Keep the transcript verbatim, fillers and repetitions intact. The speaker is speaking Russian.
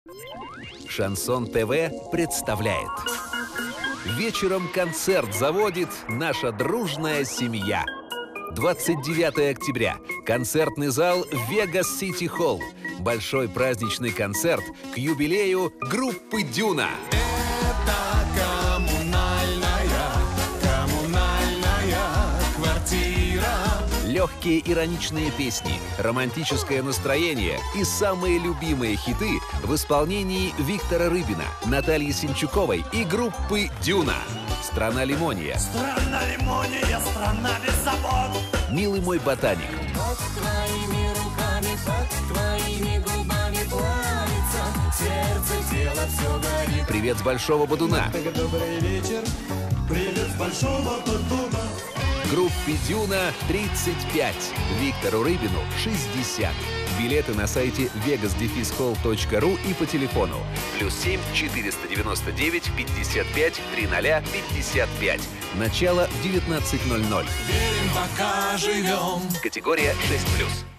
Шансон ТВ представляет. Вечером концерт заводит наша дружная семья. двадцать девятое октября. Концертный зал Вегас Сити Холл. Большой праздничный концерт к юбилею группы Дюна. Это коммунальная, коммунальная квартира. Легкие ироничные песни, романтическое настроение и самые любимые хиты в исполнении Виктора Рыбина, Натальи Синчуковой и группы Дюна. «Страна лимония», Страна лимония, страна без забот. «Милый мой ботаник», Под твоими руками, под твоими губами плавится сердце, тело, все горит. «Привет с Большого Бодуна», Добрый вечер, привет с Большого Бодуна. группе Дюна тридцать пять, Виктору Рыбину шестьдесят. Билеты на сайте вегас дефис холл точка ру и по телефону плюс семь четыреста девяносто девять пятьдесят пять триста пятьдесят пять. Начало в девятнадцать ноль ноль. Верим, пока живем. Категория шесть плюс.